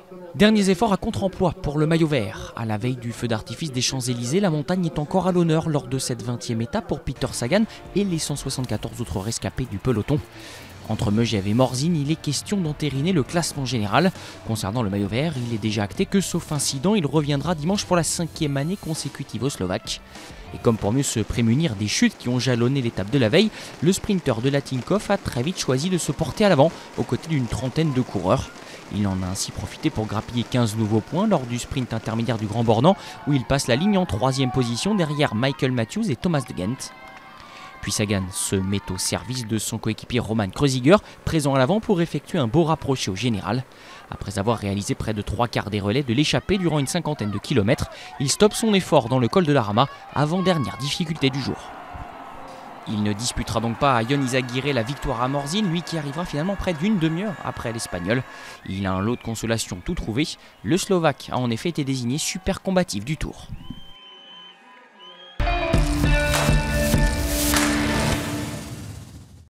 Derniers efforts à contre-emploi pour le maillot vert. À la veille du feu d'artifice des Champs-Élysées, la montagne est encore à l'honneur lors de cette 20e étape pour Peter Sagan et les 174 autres rescapés du peloton. Entre Megève et Morzine, il est question d'entériner le classement général. Concernant le maillot vert, il est déjà acté que sauf incident, il reviendra dimanche pour la 5e année consécutive au Slovaque. Et comme pour mieux se prémunir des chutes qui ont jalonné l'étape de la veille, le sprinter de la Tinkoff a très vite choisi de se porter à l'avant aux côtés d'une trentaine de coureurs. Il en a ainsi profité pour grappiller 15 nouveaux points lors du sprint intermédiaire du Grand Bornand où il passe la ligne en 3e position derrière Michael Matthews et Thomas de Gendt. Puis Sagan se met au service de son coéquipier Roman Kreuziger, présent à l'avant pour effectuer un beau rapproché au général. Après avoir réalisé près de 3/4 des relais de l'échappée durant une cinquantaine de kilomètres, il stoppe son effort dans le col de la Rama, avant-dernière difficulté du jour. Il ne disputera donc pas à Ion Izagirre la victoire à Morzine, lui qui arrivera finalement près d'une demi-heure après l'Espagnol. Il a un lot de consolation tout trouvé. Le Slovaque a en effet été désigné super combatif du Tour.